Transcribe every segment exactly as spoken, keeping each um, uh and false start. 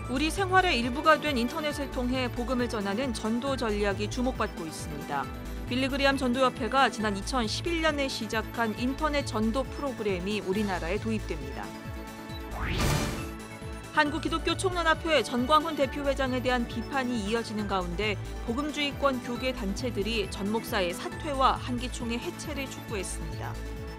우리 생활의 일부가 된 인터넷을 통해 복음을 전하는 전도 전략이 주목받고 있습니다. 빌리그리암 전도협회가 지난 이천십일 년에 시작한 인터넷 전도 프로그램이 우리나라에 도입됩니다. 한국기독교총연합회 전광훈 대표회장에 대한 비판이 이어지는 가운데 복음주의권 교계 단체들이 전 목사의 사퇴와 한기총의 해체를 촉구했습니다.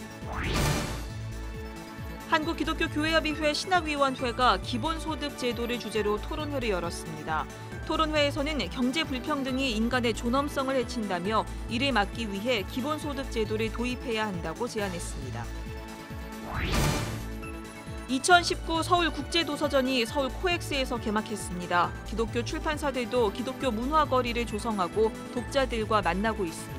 한국기독교교회협의회 신학위원회가 기본소득 제도를 주제로 토론회를 열었습니다. 토론회에서는 경제 불평등이 인간의 존엄성을 해친다며 이를 막기 위해 기본소득 제도를 도입해야 한다고 제안했습니다. 이천십구 서울국제도서전이 서울 코엑스에서 개막했습니다. 기독교 출판사들도 기독교 문화거리를 조성하고 독자들과 만나고 있습니다.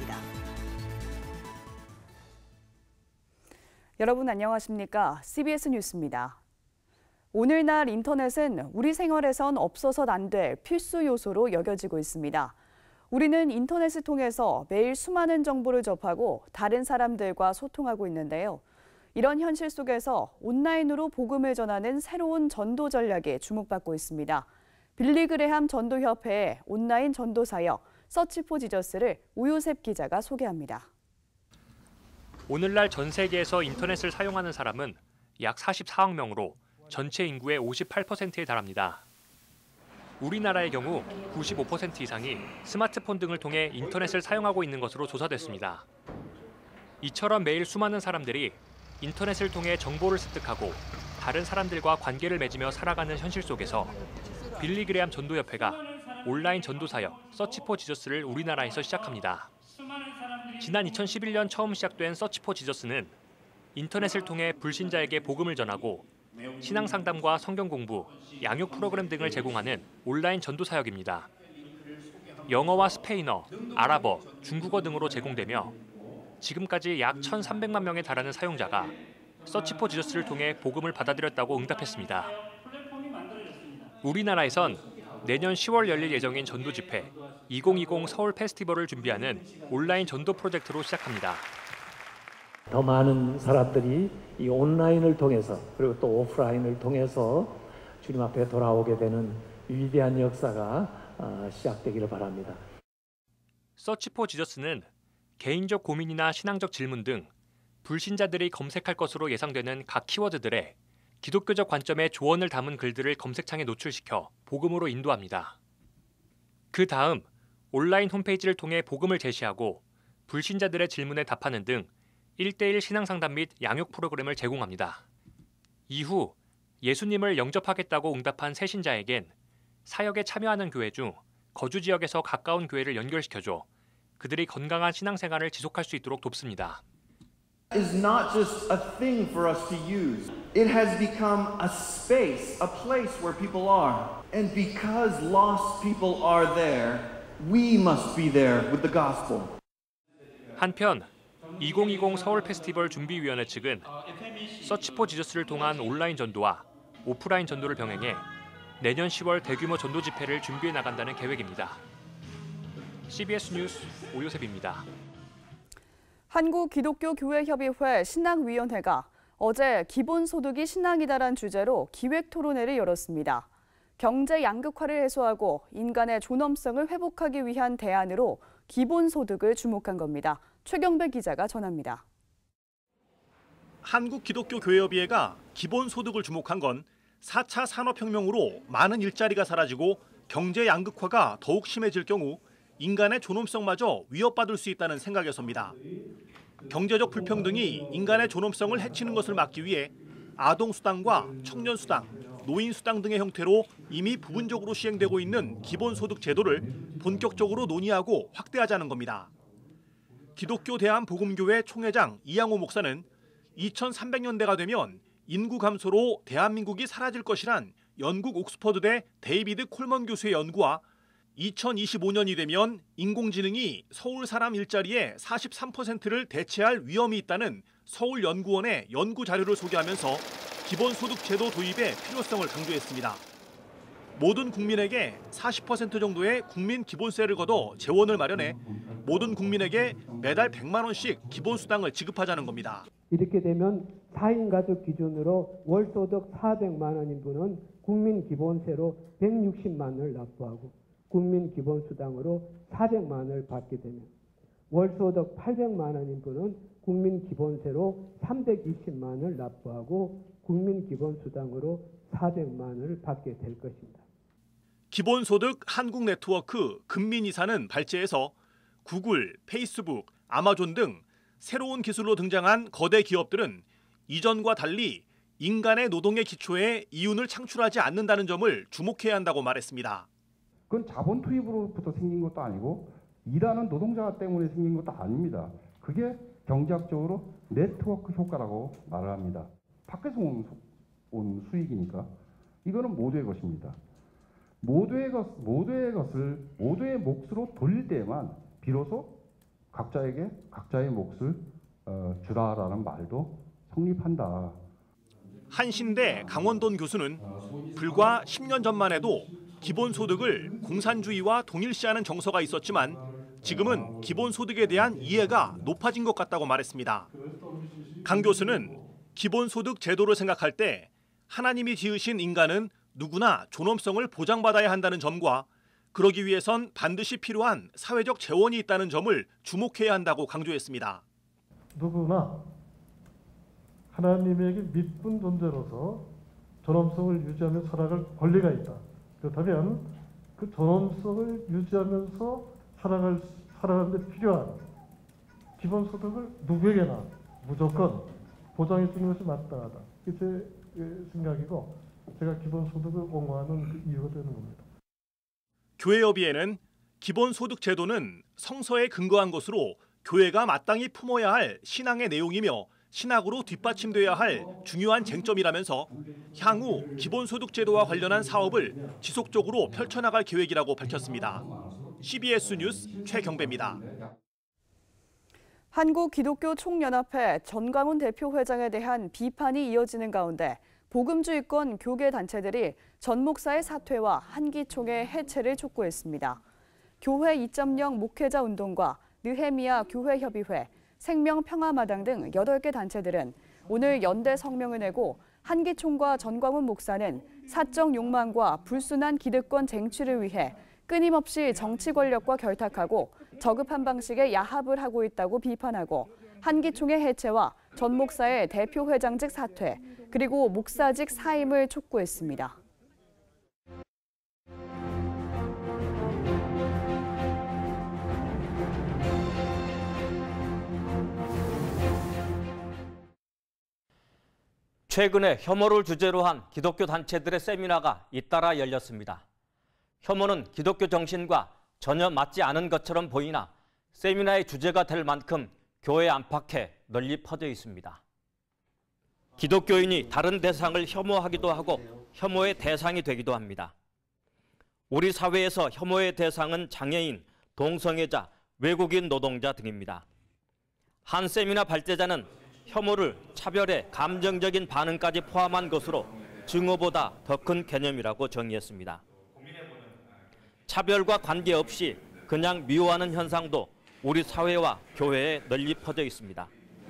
여러분 안녕하십니까? 씨비에스 뉴스입니다. 오늘날 인터넷은 우리 생활에선 없어서는 안 될 필수 요소로 여겨지고 있습니다. 우리는 인터넷을 통해서 매일 수많은 정보를 접하고 다른 사람들과 소통하고 있는데요. 이런 현실 속에서 온라인으로 복음을 전하는 새로운 전도 전략에 주목받고 있습니다. 빌리그레함 전도협회의 온라인 전도 사역 서치 포 지저스를 오요셉 기자가 소개합니다. 오늘날 전 세계에서 인터넷을 사용하는 사람은 약 사십사억 명으로 전체 인구의 오십팔 퍼센트에 달합니다. 우리나라의 경우 구십오 퍼센트 이상이 스마트폰 등을 통해 인터넷을 사용하고 있는 것으로 조사됐습니다. 이처럼 매일 수많은 사람들이 인터넷을 통해 정보를 습득하고 다른 사람들과 관계를 맺으며 살아가는 현실 속에서 빌리그레함 전도협회가 온라인 전도 사역 서치 포 지저스를 우리나라에서 시작합니다. 지난 이천십일 년 처음 시작된 서치 포 지저스는 인터넷을 통해 불신자에게 복음을 전하고 신앙 상담과 성경 공부, 양육 프로그램 등을 제공하는 온라인 전도 사역입니다. 영어와 스페인어, 아랍어, 중국어 등으로 제공되며 지금까지 약 천삼백만 명에 달하는 사용자가 서치 포 지저스를 통해 복음을 받아들였다고 응답했습니다. 우리나라에선 내년 시월 열릴 예정인 전도 집회 이천이십 서울 페스티벌을 준비하는 온라인 전도 프로젝트로 시작합니다. 더 많은 사람들이 이 온라인을 통해서 그리고 또 오프라인을 통해서 주님 앞에 돌아오게 되는 위대한 역사가 시작되기를 바랍니다. 서치 포 지저스는 개인적 고민이나 신앙적 질문 등 불신자들이 검색할 것으로 예상되는 각 키워드들에 기독교적 관점의 조언을 담은 글들을 검색창에 노출시켜 복음으로 인도합니다. 그 다음 온라인 홈페이지를 통해 복음을 제시하고 불신자들의 질문에 답하는 등 일 대일 신앙 상담 및 양육 프로그램을 제공합니다. 이후 예수님을 영접하겠다고 응답한 새 신자에겐 사역에 참여하는 교회 중 거주 지역에서 가까운 교회를 연결시켜줘 그들이 건강한 신앙생활을 지속할 수 있도록 돕습니다. is not just a thing for us to use. It has become a space, a place where people are. And because lost people are there, we must be there with the gospel. 한편 이천이십 서울 페스티벌 준비위원회 측은 서치 포 지저스를 통한 온라인 전도와 오프라인 전도를 병행해 내년 시월 대규모 전도 집회를 준비해 나간다는 계획입니다. 씨비에스 뉴스 오요셉입니다. 한국기독교교회협의회 신학위원회가 어제 기본소득이 신앙이다란 주제로 기획토론회를 열었습니다. 경제 양극화를 해소하고 인간의 존엄성을 회복하기 위한 대안으로 기본소득을 주목한 겁니다. 최경배 기자가 전합니다. 한국기독교교회협의회가 기본소득을 주목한 건 사 차 산업혁명으로 많은 일자리가 사라지고 경제 양극화가 더욱 심해질 경우 인간의 존엄성마저 위협받을 수 있다는 생각에서입니다. 경제적 불평등이 인간의 존엄성을 해치는 것을 막기 위해 아동수당과 청년수당, 노인수당 등의 형태로 이미 부분적으로 시행되고 있는 기본소득 제도를 본격적으로 논의하고 확대하자는 겁니다. 기독교 대한복음교회 총회장 이양호 목사는 이천삼백 년대가 되면 인구 감소로 대한민국이 사라질 것이란 영국 옥스퍼드대 데이비드 콜먼 교수의 연구와 이천이십오 년이 되면 인공지능이 서울 사람 일자리의 사십삼 퍼센트를 대체할 위험이 있다는 서울연구원의 연구 자료를 소개하면서 기본소득 제도 도입의 필요성을 강조했습니다. 모든 국민에게 사십 퍼센트 정도의 국민 기본세를 걷어 재원을 마련해 모든 국민에게 매달 백만 원씩 기본수당을 지급하자는 겁니다. 이렇게 되면 사 인 가족 기준으로 월소득 사백만 원인 분은 국민기본세로 백육십만 원을 납부하고 국민기본수당으로 사백만 원을 받게 되면 월소득 팔백만 원인 분은 국민기본세로 삼백이십만 원을 납부하고 국민기본수당으로 사백만 원을 받게 될 것입니다. 기본소득 한국네트워크 금민이사는 발제에서 구글, 페이스북, 아마존 등 새로운 기술로 등장한 거대 기업들은 이전과 달리 인간의 노동의 기초에 이윤을 창출하지 않는다는 점을 주목해야 한다고 말했습니다. 그건 자본 투입으로부터 생긴 것도 아니고 일하는 노동자 때문에 생긴 것도 아닙니다. 그게 경제학적으로 네트워크 효과라고 말을 합니다. 밖에서 온, 온 수익이니까 이거는 모두의 것입니다. 모두의 것, 모두의 것을 모두의 몫으로 돌릴 때만 비로소 각자에게 각자의 몫을 어, 주라라는 말도 성립한다. 한신대 강원돈 교수는 불과 십 년 전만 해도 기본소득을 공산주의와 동일시하는 정서가 있었지만 지금은 기본소득에 대한 이해가 높아진 것 같다고 말했습니다. 강 교수는 기본소득 제도를 생각할 때 하나님이 지으신 인간은 누구나 존엄성을 보장받아야 한다는 점과 그러기 위해선 반드시 필요한 사회적 재원이 있다는 점을 주목해야 한다고 강조했습니다. 누구나 하나님에게 믿은 존재로서 존엄성을 유지하며 살아갈 권리가 있다. 그렇다면 그 존엄성을 유지하면서 살아갈, 살아가는 데 필요한 기본소득을 누구에게나 무조건 보장해 주는 것이 마땅하다. 이게 제 생각이고 제가 기본소득을 옹호하는 그 이유가 되는 겁니다. 교회협의회는 기본소득 제도는 성서에 근거한 것으로 교회가 마땅히 품어야 할 신앙의 내용이며 신학으로 뒷받침돼야 할 중요한 쟁점이라면서 향후 기본소득 제도와 관련한 사업을 지속적으로 펼쳐나갈 계획이라고 밝혔습니다. 씨비에스 뉴스 최경배입니다. 한국기독교총연합회 전광훈 대표회장에 대한 비판이 이어지는 가운데 복음주의권 교계 단체들이 전 목사의 사퇴와 한기총의 해체를 촉구했습니다. 교회 이 점 영 목회자 운동과 느헤미야 교회협의회, 생명평화마당 등 여덟 개 단체들은 오늘 연대 성명을 내고 한기총과 전광훈 목사는 사적 욕망과 불순한 기득권 쟁취를 위해 끊임없이 정치 권력과 결탁하고 저급한 방식의 야합을 하고 있다고 비판하고 한기총의 해체와 전 목사의 대표회장직 사퇴, 그리고 목사직 사임을 촉구했습니다. 최근에 혐오를 주제로 한 기독교 단체들의 세미나가 잇따라 열렸습니다. 혐오는 기독교 정신과 전혀 맞지 않은 것처럼 보이나 세미나의 주제가 될 만큼 교회 안팎에 널리 퍼져 있습니다. 기독교인이 다른 대상을 혐오하기도 하고 혐오의 대상이 되기도 합니다. 우리 사회에서 혐오의 대상은 장애인, 동성애자, 외국인 노동자 등입니다. 한 세미나 발제자는 혐오를 차별의 감정적인 반응까지 포함한 것으로 증오보다 더 큰 개념이라고 정의했습니다. 차별과 관계없이 그냥 미워하는 현상도 우리 사회와 교회에 널리 퍼져 있습니다.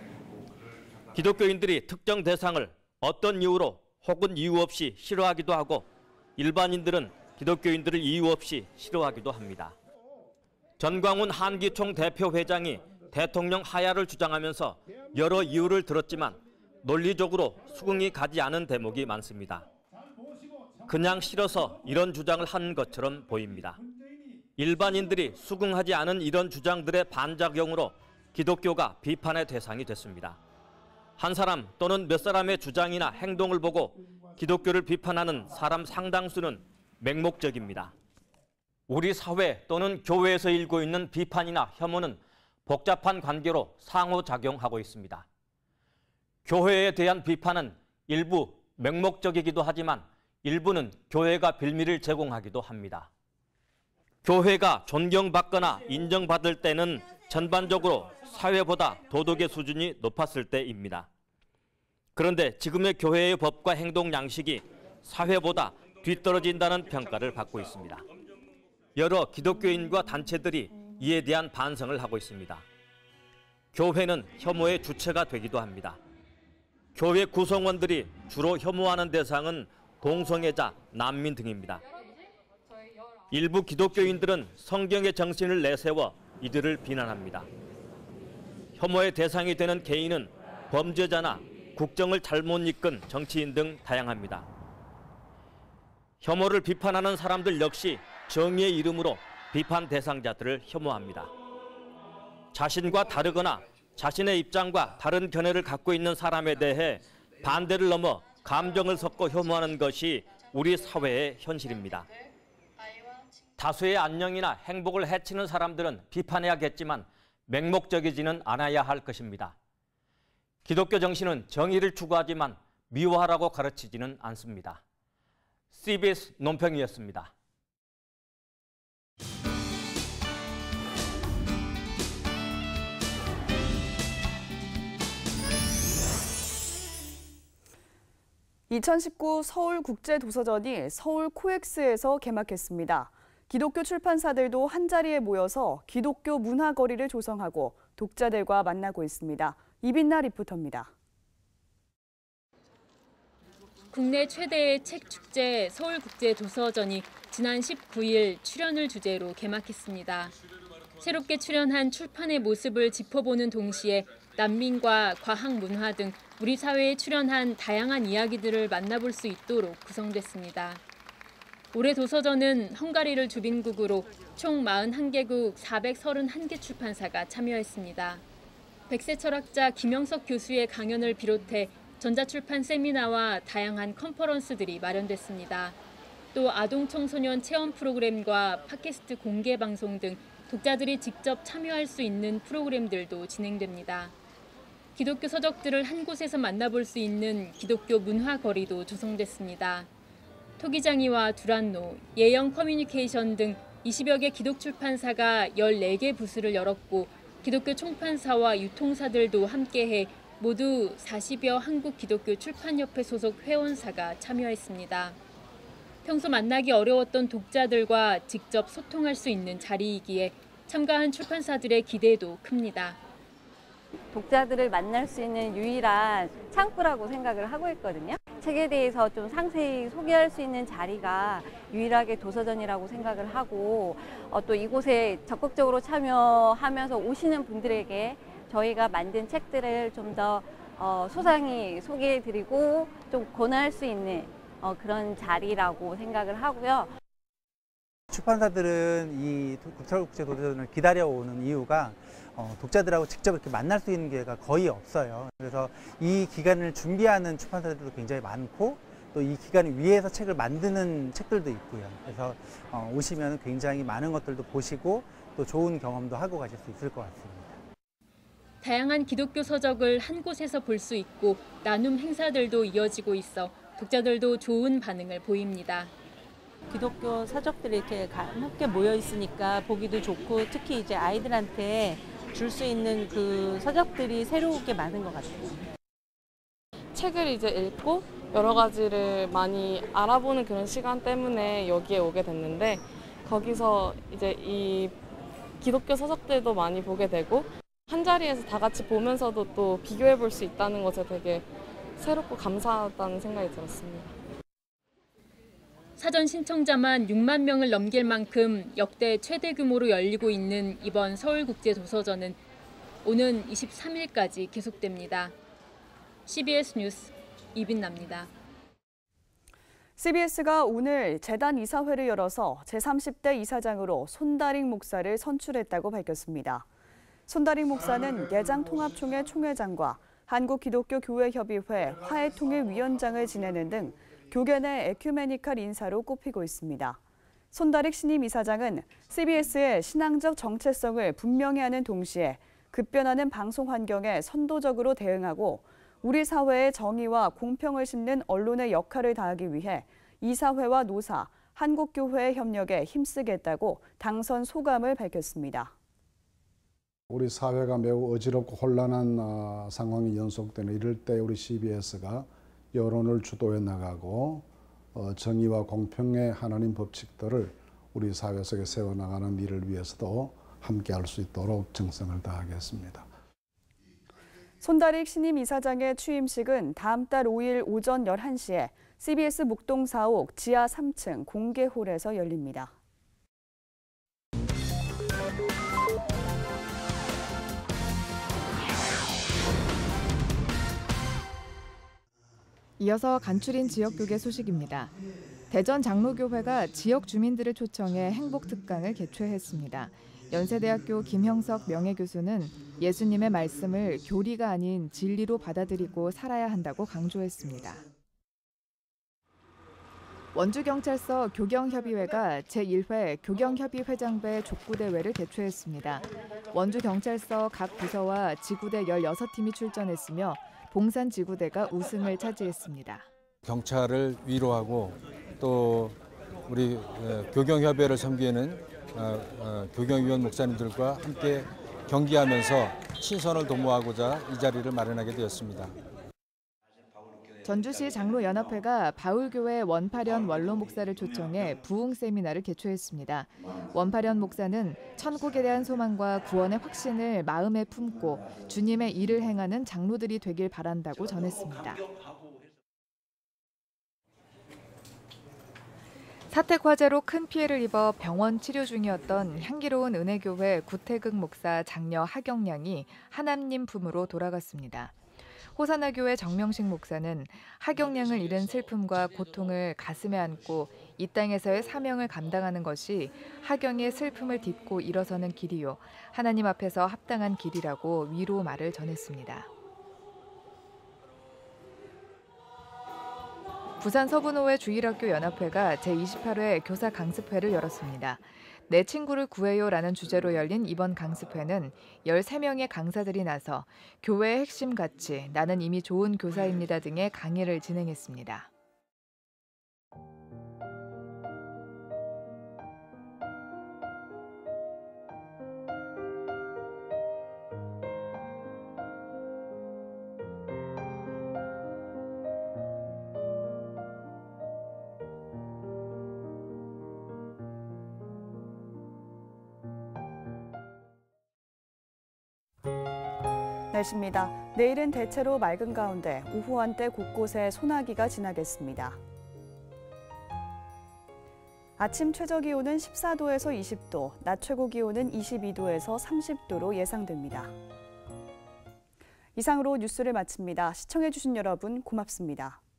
기독교인들이 특정 대상을 어떤 이유로 혹은 이유 없이 싫어하기도 하고 일반인들은 기독교인들을 이유 없이 싫어하기도 합니다. 전광훈 한기총 대표회장이 대통령 하야를 주장하면서 여러 이유를 들었지만 논리적으로 수긍이 가지 않은 대목이 많습니다. 그냥 싫어서 이런 주장을 한 것처럼 보입니다. 일반인들이 수긍하지 않은 이런 주장들의 반작용으로 기독교가 비판의 대상이 됐습니다. 한 사람 또는 몇 사람의 주장이나 행동을 보고 기독교를 비판하는 사람 상당수는 맹목적입니다. 우리 사회 또는 교회에서 일고 있는 비판이나 혐오는 복잡한 관계로 상호작용하고 있습니다. 교회에 대한 비판은 일부 맹목적이기도 하지만 일부는 교회가 빌미를 제공하기도 합니다. 교회가 존경받거나 인정받을 때는 전반적으로 사회보다 도덕의 수준이 높았을 때입니다. 그런데 지금의 교회의 법과 행동 양식이 사회보다 뒤떨어진다는 평가를 받고 있습니다. 여러 기독교인과 단체들이 이에 대한 반성을 하고 있습니다. 교회는 혐오의 주체가 되기도 합니다. 교회 구성원들이 주로 혐오하는 대상은 동성애자, 난민 등입니다. 일부 기독교인들은 성경의 정신을 내세워 이들을 비난합니다. 혐오의 대상이 되는 개인은 범죄자나 국정을 잘못 이끈 정치인 등 다양합니다. 혐오를 비판하는 사람들 역시 정의의 이름으로 비판 대상자들을 혐오합니다. 자신과 다르거나 자신의 입장과 다른 견해를 갖고 있는 사람에 대해 반대를 넘어 감정을 섞어 혐오하는 것이 우리 사회의 현실입니다. 다수의 안녕이나 행복을 해치는 사람들은 비판해야겠지만 맹목적이지는 않아야 할 것입니다. 기독교 정신은 정의를 추구하지만 미워하라고 가르치지는 않습니다. 씨비에스 논평이었습니다. 이천십구 서울국제도서전이 서울 코엑스에서 개막했습니다. 기독교 출판사들도 한자리에 모여서 기독교 문화거리를 조성하고 독자들과 만나고 있습니다. 이빈나 리포터입니다. 국내 최대의 책 축제 서울국제도서전이 지난 십구 일 출연을 주제로 개막했습니다. 새롭게 출연한 출판의 모습을 짚어보는 동시에 난민과 과학 문화 등 우리 사회에 출연한 다양한 이야기들을 만나볼 수 있도록 구성됐습니다. 올해 도서전은 헝가리를 주빈국으로 총 사십일 개국 사백삼십일 개 출판사가 참여했습니다. 백세 철학자 김영석 교수의 강연을 비롯해 전자출판 세미나와 다양한 컨퍼런스들이 마련됐습니다. 또 아동 청소년 체험 프로그램과 팟캐스트 공개 방송 등 독자들이 직접 참여할 수 있는 프로그램들도 진행됩니다. 기독교 서적들을 한 곳에서 만나볼 수 있는 기독교 문화거리도 조성됐습니다. 토기장이와 두란노, 예영 커뮤니케이션 등 이십여 개 기독출판사가 열네 개 부스를 열었고 기독교 총판사와 유통사들도 함께해 모두 사십여 한국 기독교 출판협회 소속 회원사가 참여했습니다. 평소 만나기 어려웠던 독자들과 직접 소통할 수 있는 자리이기에 참가한 출판사들의 기대도 큽니다. 독자들을 만날 수 있는 유일한 창구라고 생각을 하고 있거든요. 책에 대해서 좀 상세히 소개할 수 있는 자리가 유일하게 도서전이라고 생각을 하고 어, 또 이곳에 적극적으로 참여하면서 오시는 분들에게 저희가 만든 책들을 좀 더 어, 소상히 소개해드리고 좀 권할 수 있는 어, 그런 자리라고 생각을 하고요. 출판사들은 이 서울국제도서전을 기다려오는 이유가 어, 독자들하고 직접 이렇게 만날 수 있는 기회가 거의 없어요. 그래서 이 기간을 준비하는 출판사들도 굉장히 많고 또 이 기간을 위해서 책을 만드는 책들도 있고요. 그래서 어, 오시면 굉장히 많은 것들도 보시고 또 좋은 경험도 하고 가실 수 있을 것 같습니다. 다양한 기독교 서적을 한 곳에서 볼 수 있고 나눔 행사들도 이어지고 있어 독자들도 좋은 반응을 보입니다. 기독교 서적들이 이렇게 함께 모여 있으니까 보기도 좋고 특히 이제 아이들한테 줄 수 있는 그 서적들이 새롭게 많은 것 같아요. 책을 이제 읽고 여러 가지를 많이 알아보는 그런 시간 때문에 여기에 오게 됐는데 거기서 이제 이 기독교 서적들도 많이 보게 되고 한 자리에서 다 같이 보면서도 또 비교해 볼 수 있다는 것에 되게 새롭고 감사하다는 생각이 들었습니다. 사전 신청자만 육만 명을 넘길 만큼 역대 최대 규모로 열리고 있는 이번 서울국제도서전은 오는 이십삼 일까지 계속됩니다. 씨비에스 뉴스 이빈나입니다. 씨비에스가 오늘 재단 이사회를 열어서 제삼십 대 이사장으로 손다릭 목사를 선출했다고 밝혔습니다. 손다릭 목사는 예장통합총회 총회장과 한국기독교교회협의회 화해통일위원장을 지내는 등 교계 내 에큐메니칼 인사로 꼽히고 있습니다. 손다릭 신임 이사장은 씨비에스의 신앙적 정체성을 분명히 하는 동시에 급변하는 방송 환경에 선도적으로 대응하고 우리 사회의 정의와 공평을 심는 언론의 역할을 다하기 위해 이사회와 노사, 한국교회의 협력에 힘쓰겠다고 당선 소감을 밝혔습니다. 우리 사회가 매우 어지럽고 혼란한 어, 상황이 연속되는 이럴 때 우리 씨비에스가 여론을 주도해 나가고 어, 정의와 공평의 하나님 법칙들을 우리 사회 속에 세워나가는 일을 위해서도 함께할 수 있도록 정성을 다하겠습니다. 손다릭 신임 이사장의 취임식은 다음 달 오일 오전 열한 시에 씨비에스 목동 사옥 지하 삼 층 공개홀에서 열립니다. 이어서 간추린 지역교계 소식입니다. 대전 장로교회가 지역 주민들을 초청해 행복특강을 개최했습니다. 연세대학교 김형석 명예교수는 예수님의 말씀을 교리가 아닌 진리로 받아들이고 살아야 한다고 강조했습니다. 원주경찰서 교경협의회가 제일 회 교경협의회장배 족구대회를 개최했습니다. 원주경찰서 각 부서와 지구대 열여섯 팀이 출전했으며 봉산지구대가 우승을 차지했습니다. 경찰을 위로하고 또 우리 교경협의회를 섬기는 교경위원 목사님들과 함께 경기하면서 친선을 도모하고자 이 자리를 마련하게 되었습니다. 전주시 장로연합회가 바울교회 원파련 원로 목사를 초청해 부흥 세미나를 개최했습니다. 원파련 목사는 천국에 대한 소망과 구원의 확신을 마음에 품고 주님의 일을 행하는 장로들이 되길 바란다고 전했습니다. 사택 화재로 큰 피해를 입어 병원 치료 중이었던 향기로운 은혜교회 구태극 목사 장녀 하경량이 하나님 품으로 돌아갔습니다. 호사나교회 정명식 목사는 하경량을 잃은 슬픔과 고통을 가슴에 안고 이 땅에서의 사명을 감당하는 것이 하경의 슬픔을 딛고 일어서는 길이요 하나님 앞에서 합당한 길이라고 위로 말을 전했습니다. 부산 서부노회 주일학교 연합회가 제이십팔 회 교사 강습회를 열었습니다. 내 친구를 구해요라는 주제로 열린 이번 강습회는 열세 명의 강사들이 나서 교회의 핵심 가치, 나는 이미 좋은 교사입니다 등의 강의를 진행했습니다. 날씨입니다. 내일은 대체로 맑은 가운데 오후 한때 곳곳에 소나기가 지나겠습니다. 아침 최저 기온은 십사 도에서 이십 도, 낮 최고 기온은 이십이 도에서 삼십 도로 예상됩니다. 이상으로 뉴스를 마칩니다. 시청해주신 여러분 고맙습니다.